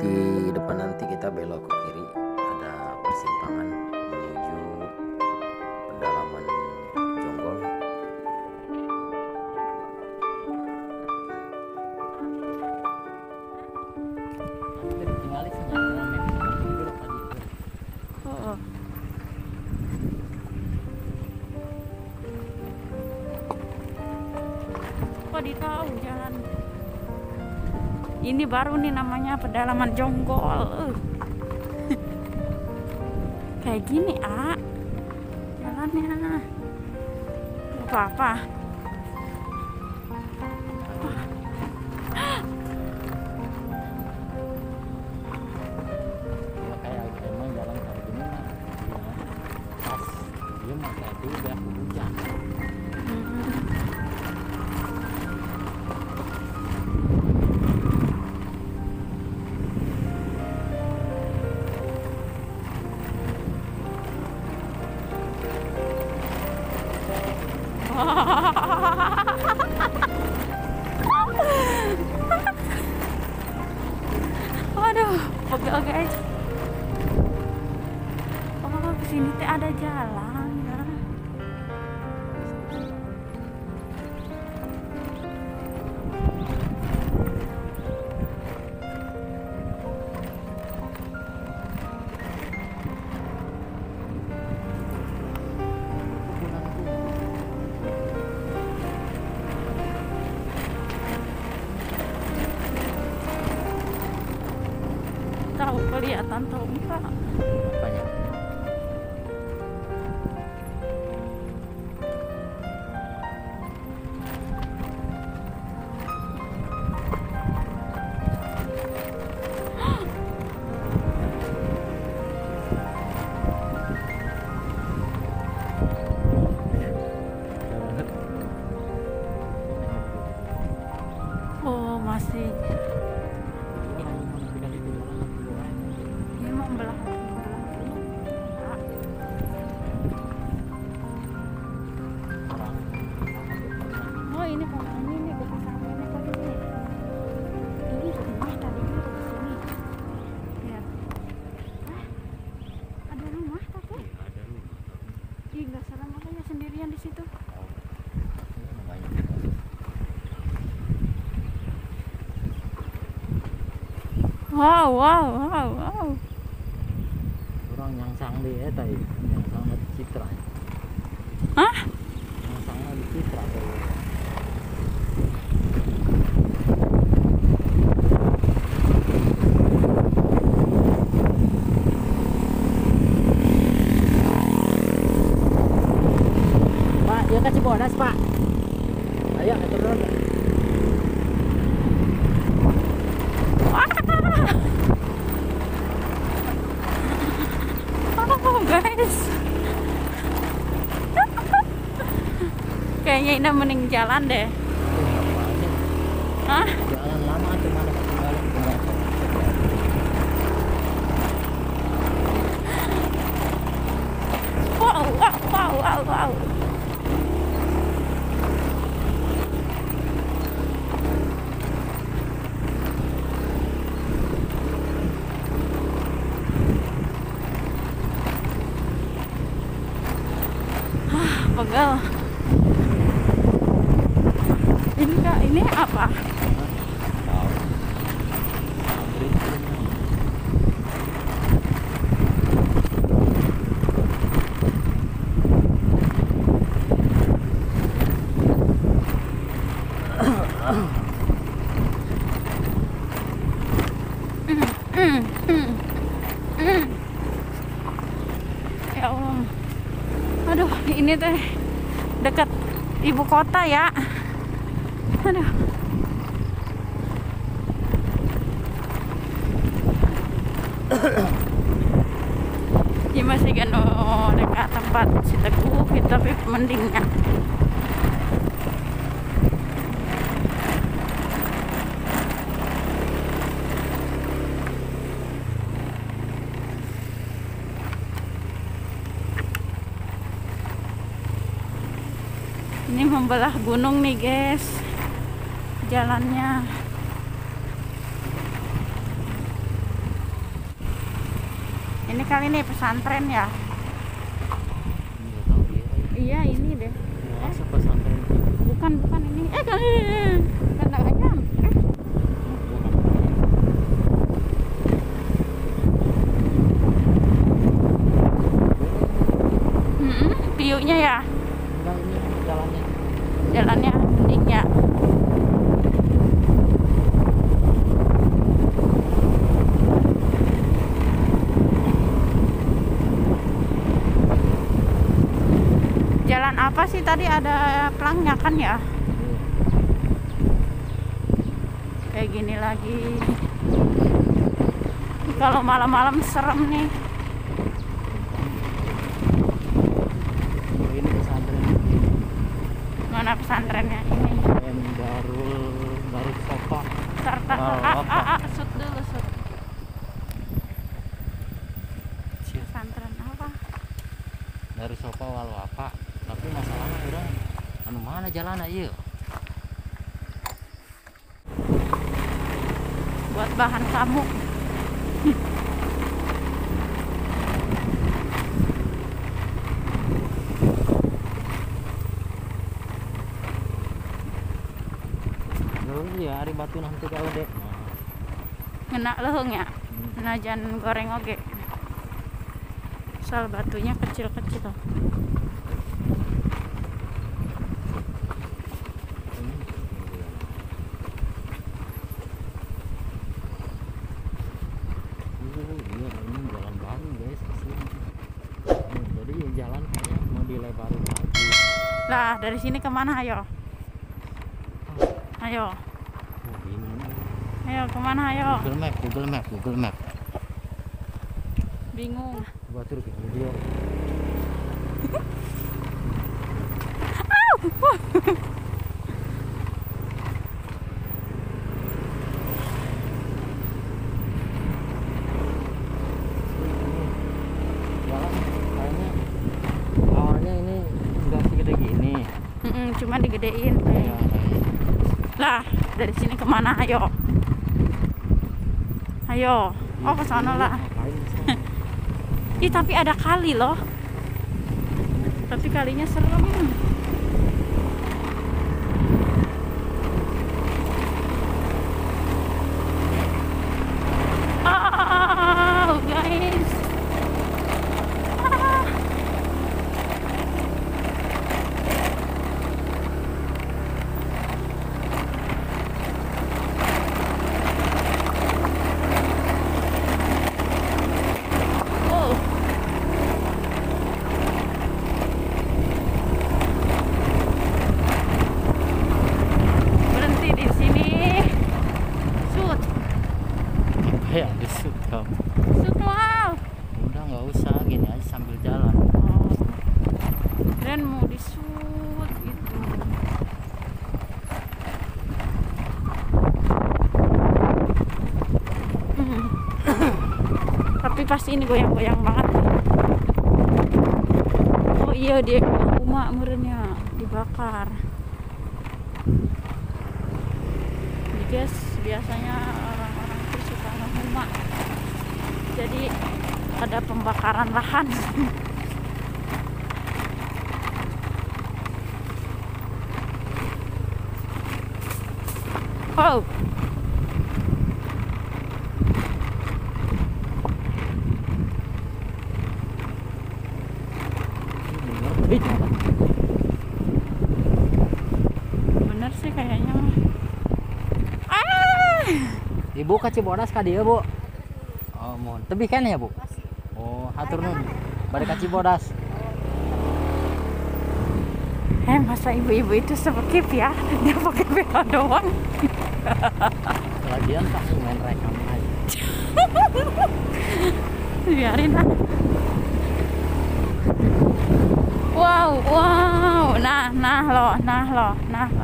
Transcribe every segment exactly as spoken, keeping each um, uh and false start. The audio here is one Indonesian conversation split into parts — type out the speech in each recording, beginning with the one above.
Di depan nanti kita belok ke kiri, ada persimpangan menuju pedalaman Jonggol. Oh. Kok ditahu jalan? Ini baru nih namanya pedalaman Jonggol. Uh. Kayak gini, ah. Jalannya. Apa-apa. Waduh, pegel guys. Oh, kesini teh ada jalan ya. Tahu kelihatan tahu enggak? Apanya? Oh, masih. Ini mau belah. Oh, ini kok ini nih ke sana ini kok ini. Ini rumah tadinya di sini. Ya. Ah, ada rumah tapi? Ada nih. Ih, nggak serem makanya sendirian di situ. Wow, wow, wow, wow. Orang yang sang di eta ya, yang sang di Citra. Hah? Yang sang di Citra tuh. Pak, dia kasih bonus, Pak. Ayo, turun. Oh guys, kayaknya ini mending jalan deh. Hah? Jalan lama cuma dapat tinggal tinggal. Wow, wow, wow, wow, wow. Pegel. Ini kak, ini apa? Ya Allah. Aduh, ini teh dekat ibu kota ya. Aduh. Ini masih kan oh, dekat tempat si Teguh, tapi mendingnya. Ini membelah gunung nih guys, jalannya. Ini kali ini pesantren ya. Nggak tahu ya. Iya ini deh. Masa pesantren? Bukan bukan ini. Eh kan kandang ayam. Eh. Hmm, view-nya ya. Enggak, ini jalannya. Jalannya mending ya. Jalan apa sih tadi, ada pelangnya kan ya? Kayak gini lagi. Kalau malam-malam serem nih. Oh, ini pesantren. Mana pesantrennya ini? Yang Darul Darul Sofa. Serta Wow, ah, apa? ah, ah, shoot dulu shoot. Siap. Pesantren apa? Darul Sofa walau apa? Tapi masalahnya orang anu mana jalan aja? Buat bahan kamu. Terus ya hari batu nanti kalau dek. Ngena leuheung ya. Najan goreng oge. Soal batunya kecil-kecil. Ini jalan baru guys kesini. Jadi jalan kayaknya mau dilebarin lagi. Lah dari sini kemana ayo? Ayo, Oh, ini ayo kemana ayo? Google Map, Google Map, Google Map. Bingung. Gua turun ke video. Jalan kayaknya awalnya ini nggak segede gini. Mm-mm, cuma digedein. Ya, Lah dari sini kemana ayo? Ayo. Oh ke sana lah. ngapain di sana? Ih tapi ada kali loh. Tapi kalinya serem. Oh guys. Ah. Oh. Berhenti di sini. Shoot. Ya disut kamu. Shoot wow. Udah nggak usah gini aja sambil jalan. Oh. Dan mau di shoot gitu. Hmm. Tapi pasti ini goyang-goyang banget. Oh iya dia rumah murnya dibakar. Jadi guys, biasanya orang-orang itu suka ngehuma. Jadi ada pembakaran lahan. Oh. Ngerti jalan. Bener sih kayaknya mah. Ah. Ibu ka Cibodas ka dieu, Bu? Oh, mohon. Tebih kan ya, Bu? Oh, hatur nuhun. Bade ka Cibodas. Eh masa ibu-ibu itu skip ya? Dia pakai B H doang. Lagian pasti main rekam aja. Biarin lah. Wow, wow. Nah, nah lo, nah lo, nah lo.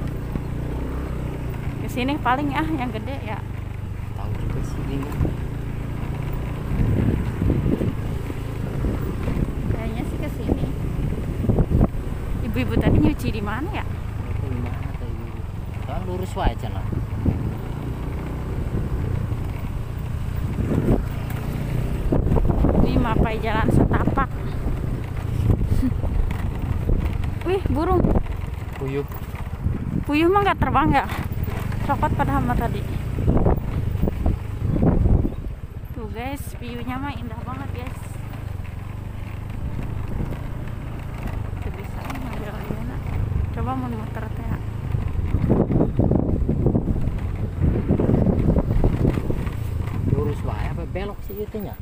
Kesini paling ah yang gede ya. Tahu juga sih bingung. Kayaknya sih kesini. Ibu-ibu tadi nyuci di mana ya? Itu gimana tadi? Kan lurus wae cenah. sampai jalan setapak. Wih, burung. Puyuh. Puyuh mah nggak terbang ya? Cokot pada hama tadi. Tuh guys, view-nya mah indah banget guys. Tuh bisa ngambil liana. Coba mau muter teh. Lurus wae apa belok sih itu nya?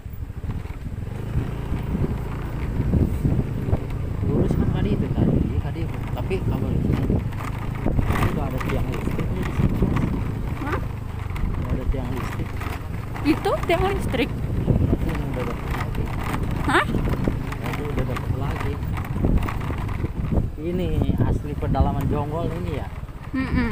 Lurus kan tadi itu tadi, tadi tapi kabel listrik. Itu ada tiang listrik di situ. Hah? Ada tiang listrik. Itu tiang listrik. Berarti yang udah dapat lagi. Hah? Itu udah dapat lagi. Ini asli pedalaman Jonggol ini ya. Mm-mm.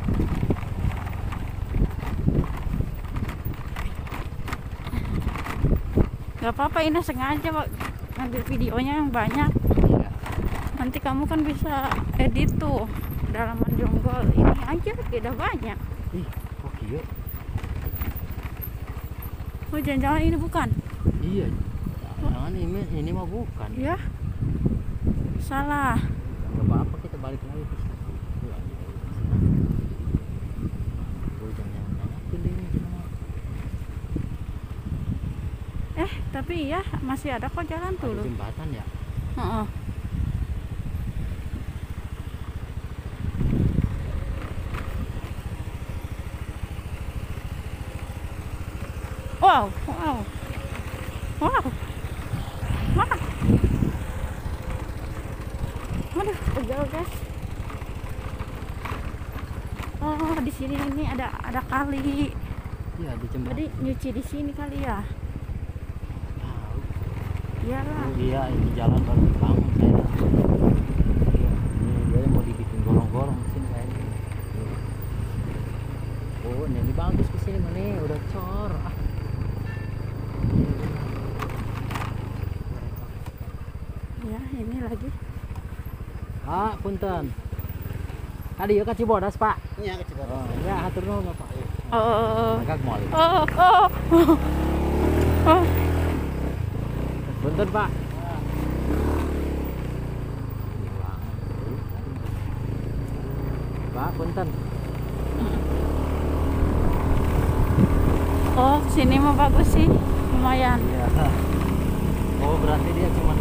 Gak apa-apa, ini sengaja Pak, ngambil videonya yang banyak. Iya. Nanti kamu kan bisa edit tuh pedalaman Jonggol. Ini aja tidak banyak. Ih, kok kieu? Oh, jangan-jangan ini bukan? Iya. Jangan ini ini mah bukan. Ya, salah. Enggak apa-apa, kita balik lagi ke situ. Tuh, jangan-jangan pilih ini cuma. Eh, tapi ya masih ada kok jalan tuh Ada loh. jembatan ya? Heeh. Wow, wow, wow, wow. Waduh, pegel guys. Oh, di sini ini ada ada kali. Iya, ada jembatan. Jadi nyuci di sini kali ya? Tahu. Iyalah. Oh, iya, ini jalan baru dibangun saya. Iya, ini dia mau dibikin gorong-gorong di sini kayaknya. Oh, ini bagus ke sini mana? Udah cor. Ah. Ya, ini lagi. Ah, punten. Tadi ya ke Cibodas, Pak. Iya, ke Cibodas. Oh, ya hatur nuhun, Pak. Oh, Agak moal. oh, oh, oh. Punten, Pak. Pak, punten. Oh, sini mah bagus sih, lumayan. Iya. Oh, berarti dia cuma